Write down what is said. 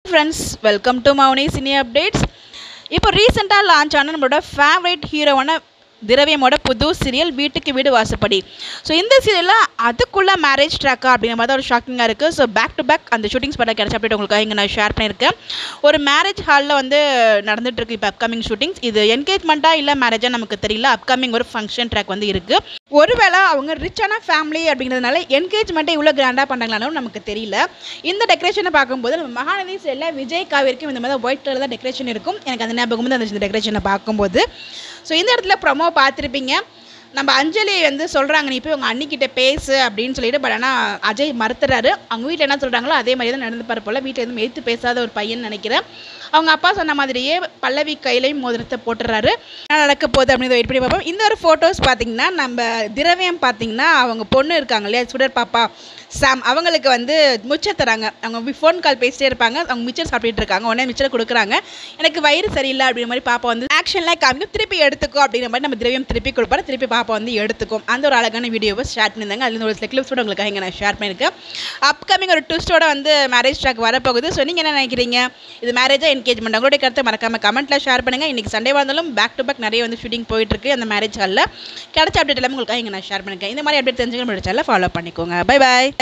Friends, welcome to Mauni Cine Updates. இப்போ ரீசெண்டாக launch ஆன நம்மளோட ஃபேவரட் ஹீரோவான திரவியமோட புது சீரியல் வீட்டுக்கு வீடு வாசப்படி. ஸோ இந்த சீரியலில் அதுக்குள்ளே மேரேஜ் ட்ராக்கா அப்படிங்கிற மாதிரி ஒரு ஷாக்கிங்காக இருக்குது. ஸோ பேக் டு பேக் அந்த ஷூட்டிங்ஸ் படம் கிடச்ச அப்டேட் உங்களுக்காக இங்கே நான் ஷேர் பண்ணியிருக்கேன். ஒரு மேரேஜ் ஹாலில் வந்து நடந்துகிட்ருக்கு இப்போ அப்கமிங் ஷூட்டிங்ஸ். இது என்கேஜ்மெண்ட்டாக இல்லை மேரேஜாக நமக்கு தெரியல. அப்கமிங் ஒரு ஃபங்க்ஷன் ட்ராக் வந்து இருக்குது. ஒருவேளை அவங்க ரிச்சான ஃபேமிலி அப்படிங்கிறதுனால என்கேஜ்மெண்ட்டை இவ்வளோ கிராண்டாக பண்ணுறாங்களாலும் நமக்கு தெரியல. இந்த டெக்கரேஷனை பார்க்கும்போது நம்ம மகாநதி சைடில் விஜய் காவிரிக்கும் இந்த மாதிரி ஒயிட் கலர் தான் டெக்கரேஷன் இருக்கும். எனக்கு அந்த ஞாபகம் வந்து அந்த டெக்கரேஷனை பார்க்கும்போது ஸோ இந்த இடத்துல ப்ரொமோ பார்த்துருப்பீங்க. நம்ம அஞ்சலி வந்து சொல்கிறாங்க, நீ போய் உங்கள் அண்ணிக்கிட்ட பேசு அப்படின்னு சொல்லிட்டு. பட் ஆனால் அஜய் மறுத்துறாரு. அவங்க வீட்டில் என்ன சொல்கிறாங்களோ அதே மாதிரி தான் நடந்துப்பார் போல். வீட்டில் எதுவும் எடுத்து பேசாத ஒரு பையன் நினைக்கிறேன். அவங்க அப்பா சொன்ன மாதிரியே பல்லவி கையிலையும் மோதிரத்தை போட்டுறாரு. நடக்க போகுது அப்படின்னு வெயிட் பண்ணி பார்ப்போம். இந்த ஒரு ஃபோட்டோஸ் பார்த்தீங்கன்னா நம்ம திரவியம் பார்த்தீங்கன்னா அவங்க பொண்ணு இருக்காங்க இல்லையா, சுடர் பாப்பா சாம், அவங்களுக்கு வந்து மிச்சர் தராங்க. அவங்க ஃபோன் கால் பேசிட்டே இருப்பாங்க. அவங்க மிச்சர் சாப்பிட்டுட்டு இருக்காங்க. உடனே மிச்சர் கொடுக்குறாங்க. எனக்கு வயிறு சரியில்லை அப்படிங்கிற மாதிரி பாப்பா வந்து ஆக்ஷன்லாம் காமிக்கும். திருப்பி எடுத்துக்கோ அப்படிங்கிற மாதிரி நம்ம திரவியம் திருப்பி கொடுப்பாரு. திருப்பி பாப்பா வந்து எடுத்துக்கும். அந்த ஒரு அழகான வீடியோவை ஷேர் பண்ணியிருந்தாங்க. அதில் ஒரு சில கிளிப்ஸோட உங்களுக்காக இங்கே நான் ஷேர் பண்ணியிருக்கேன். அப்கமிங் ஒரு ட்விஸ்டோட வந்து மேரேஜ் ட்ராக் வரப்போகுது. ஸோ நீங்கள் என்ன நினைக்கிறீங்க? இது மேரேஜாக என்கேஜ்மெண்ட்? உங்களுடைய கருத்தை மறக்காம கமெண்ட்டில் ஷேர் பண்ணுங்கள். இன்றைக்கி சண்டே வந்தாலும் பேக் டு பேக் நிறைய வந்து ஷூட்டிங் போயிட்டுருக்கு. அந்த மேரேஜ் ஹாலில் கிடைச்ச அப்டேட் எல்லாமே உங்களுக்காக இங்கே நான் ஷேர் பண்ணியிருக்கேன். இந்த மாதிரி அப்டேட் தெரிஞ்சுக்க நம்ம சேனலை ஃபாலோ பண்ணிக்கோங்க. பை பாய்.